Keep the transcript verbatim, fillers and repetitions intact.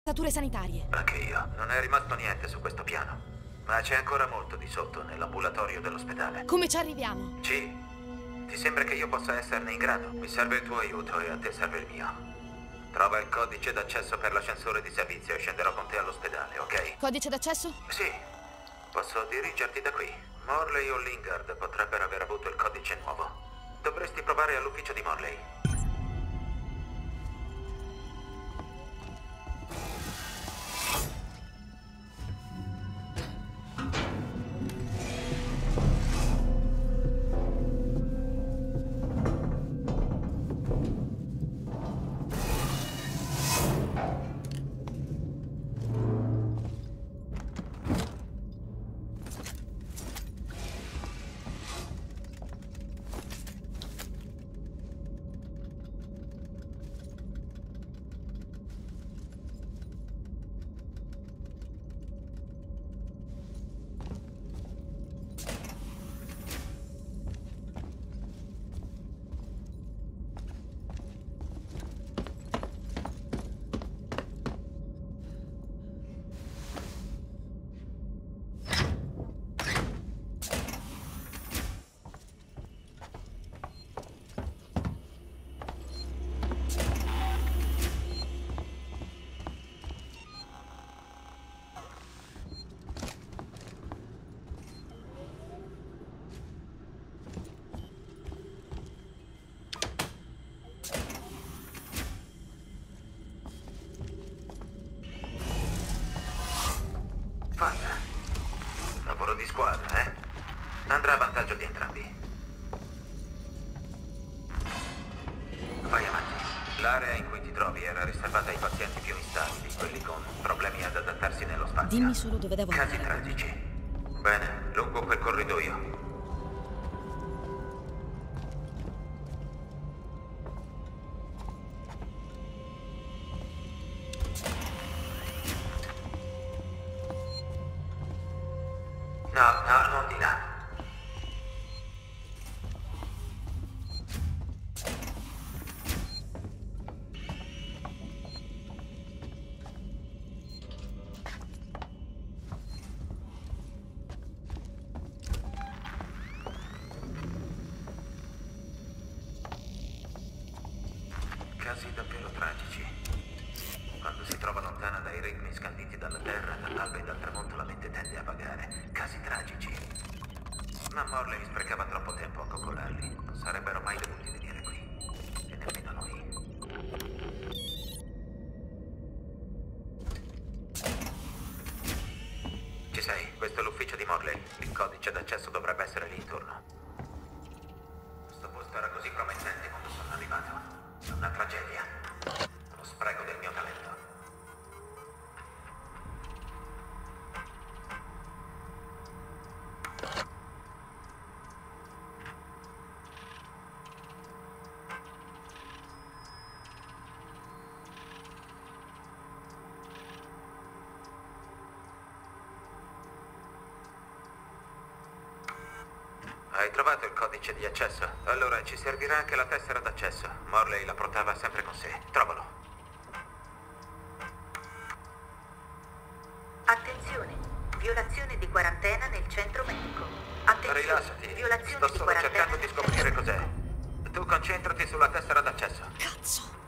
attrezzature sanitarie. Anche io. Non è rimasto niente su questo piano. Ma c'è ancora molto di sotto, nell'ambulatorio dell'ospedale. Come ci arriviamo? Sì. Ti sembra che io possa esserne in grado? Mi serve il tuo aiuto e a te serve il mio. Trova il codice d'accesso per l'ascensore di servizio e scenderò con te all'ospedale, ok? Codice d'accesso? Sì. Posso dirigerti da qui. Morley o Lingard potrebbero aver avuto il codice nuovo. Dovresti provare all'ufficio di Morley. Fatta. Lavoro di squadra, eh? Andrà a vantaggio di entrambi. Vai avanti. L'area in cui ti trovi era riservata ai pazienti più instabili, quelli con problemi ad adattarsi nello spazio. Dimmi solo dove devo andare. Casi tragici. Bene, lungo quel corridoio. No, no, non di là. Casi davvero tragici. Quando si trova lontana dai ritmi scanditi dalla terra, dall'alba e dal tramonto la mente tende a vagare. Casi tragici. Ma Morley sprecava troppo tempo a coccolarli. Non sarebbero mai dovuti venire qui. E nemmeno noi. Ci sei? Questo è l'ufficio di Morley. Il codice d'accesso dovrebbe essere lì intorno. Questo posto era così promettente quando sono arrivato. È una tragedia. Uno spreco del mio talento. Hai trovato il codice di accesso? Allora ci servirà anche la tessera d'accesso. Morley la portava sempre con sé. Trovalo. Attenzione, violazione di quarantena nel centro medico. Attenzione, Rilassati. violazione Sto di solo quarantena cercando di nel scoprire centro cos'è. Tu concentrati sulla tessera d'accesso. Cazzo!